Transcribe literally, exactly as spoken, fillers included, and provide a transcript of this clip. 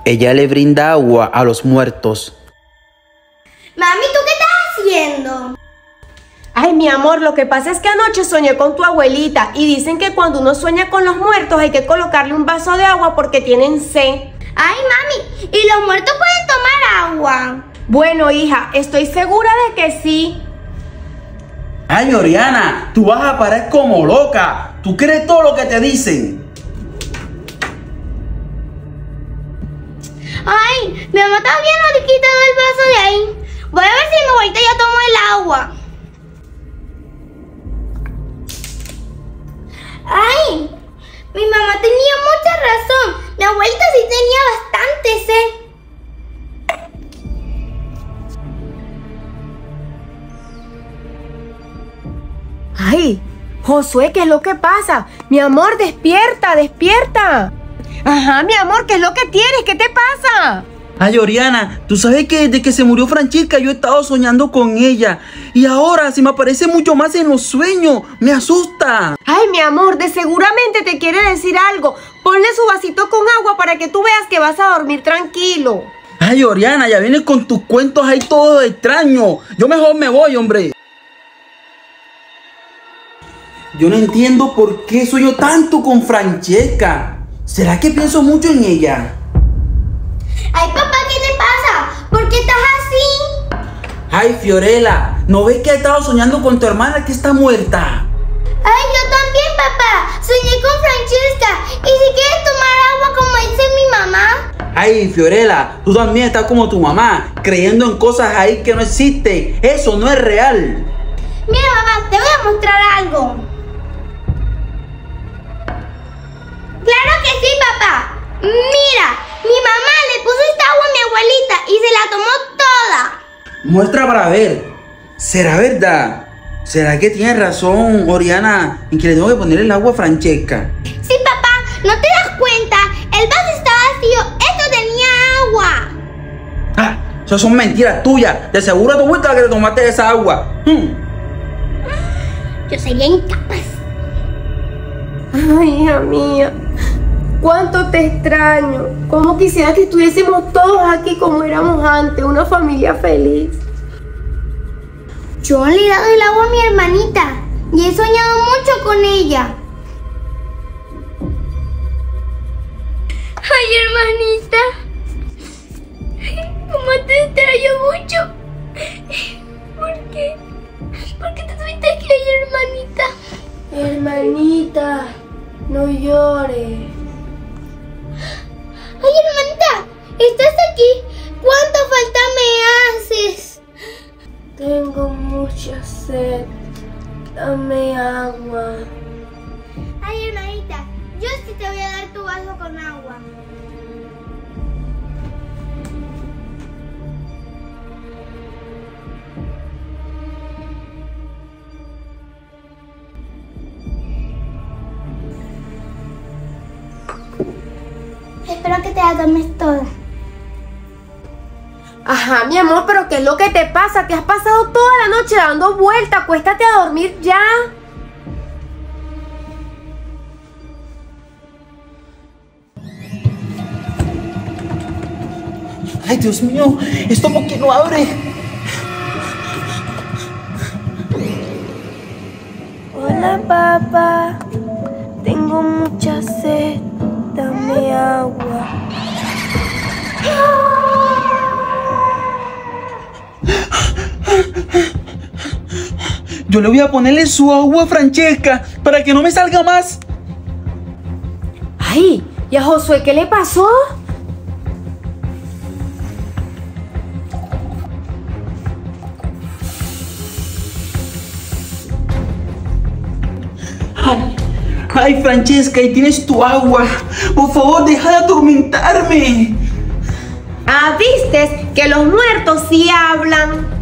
Ella le brinda agua a los muertos. Mami, ¿tú qué estás haciendo? Ay, mi amor, lo que pasa es que anoche soñé con tu abuelita y dicen que cuando uno sueña con los muertos hay que colocarle un vaso de agua porque tienen sed. Ay, mami, ¿y los muertos pueden tomar agua? Bueno, hija, estoy segura de que sí. Ay, Oriana, tú vas a parar como loca. ¿Tú crees todo lo que te dicen? Ay, mi mamá todavía no le ha quitado el vaso de ahí. Voy a ver si mi abuelita ya tomó el agua. Ay, mi mamá tenía mucha razón. Mi abuelita sí tenía bastante sed. Ay, Josué, ¿qué es lo que pasa? Mi amor, despierta, despierta. Ajá, mi amor, ¿qué es lo que tienes? ¿Qué te pasa? Ay, Oriana, tú sabes que desde que se murió Francesca yo he estado soñando con ella. Y ahora se me aparece mucho más en los sueños. Me asusta. Ay, mi amor, de seguramente te quiere decir algo. Ponle su vasito con agua para que tú veas que vas a dormir tranquilo. Ay, Oriana, ya vienes con tus cuentos ahí todos extraños. Yo mejor me voy, hombre. Yo no entiendo por qué sueño tanto con Francesca. ¿Será que pienso mucho en ella? Ay, papá, ¿qué te pasa? ¿Por qué estás así? Ay, Fiorella, ¿no ves que he estado soñando con tu hermana que está muerta? Ay, yo también, papá. Soñé con Francesca. ¿Y si quieres tomar agua como dice mi mamá? Ay, Fiorella, tú también estás como tu mamá, creyendo en cosas ahí que no existen. Eso no es real. Mira, mamá, te voy a mostrar algo. ¡Claro que sí, papá! ¡Mira! Mi mamá le puso esta agua a mi abuelita y se la tomó toda. Muestra para ver. ¿Será verdad? ¿Será que tiene razón, Oriana, en que le tengo que poner el agua a Francesca? Sí, papá. ¿No te das cuenta? El vaso está vacío. Esto tenía agua. Ah, eso son mentiras tuyas. De seguro tú fuiste la que te tomaste esa agua. Hmm. Yo sería incapaz. Ay, hija mía, cuánto te extraño. Cómo quisiera que estuviésemos todos aquí como éramos antes, una familia feliz. Yo le he dado el agua a mi hermanita y he soñado mucho con ella. Ay, hermanita, cómo te extraño mucho. ¿Por qué? ¿Por qué te tuviste aquí, hermanita? Hermanita, no llores. Ay, hermanita, ¿estás aquí? ¿Cuánta falta me haces? Tengo mucha sed. Dame agua. Ay, hermanita, yo sí te voy a dar tu vaso con agua. Espero que te la tomes toda. Ajá, mi amor, pero ¿qué es lo que te pasa? Te has pasado toda la noche dando vueltas. Acuéstate a dormir ya. Ay, Dios mío, ¿esto por qué no abre? Hola, papá. Tengo mucha sed. Dame agua. Yo le voy a ponerle su agua a Francesca para que no me salga más. Ay, ¿y a Josué qué le pasó? Ay, ay, Francesca, ahí tienes tu agua. Por favor, deja de atormentarme. Ah, ¿vistes que los muertos sí hablan?